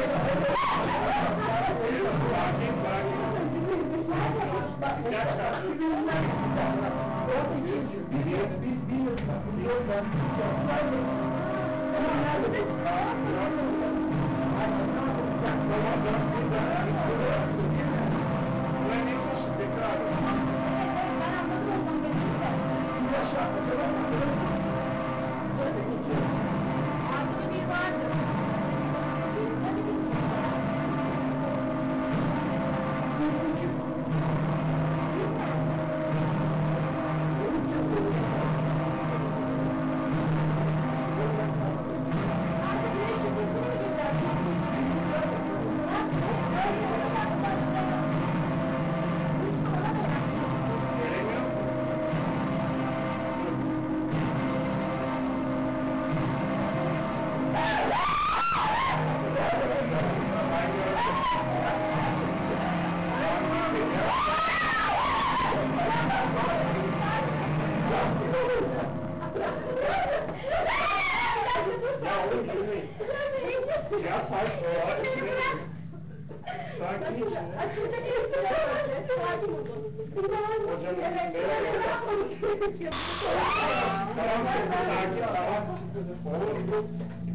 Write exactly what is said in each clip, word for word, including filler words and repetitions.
Ya sakin ol. Sakin ol. Hocam nereye gidiyorsun? Tamam, sakin ol. Oğlum.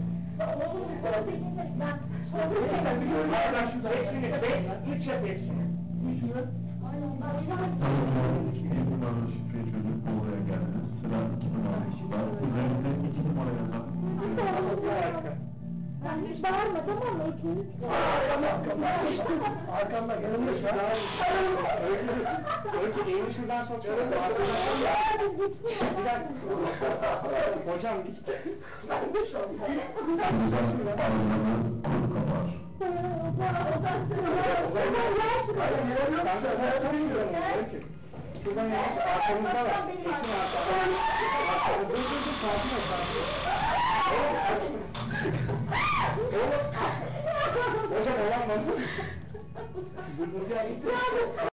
Nereden şu hepsini, üç yap hepsini. Bir numaralı şifre çözüp oraya geldiniz. Sıra iki numaralı var. Üzerinde iki numara yazan. Bağırma tamam mı? Arkamda yanımda şu an. Önce elini şuradan sokuyorum. Bir dakika. Hocam gitti. Kırmızı bağlamını kurt kapar. Şuradan yanlış arkamızda var. Ekin arkamızda. Dur dur dur sakin ol sakin ol. Hocam olan nasıl? Dur dur ya.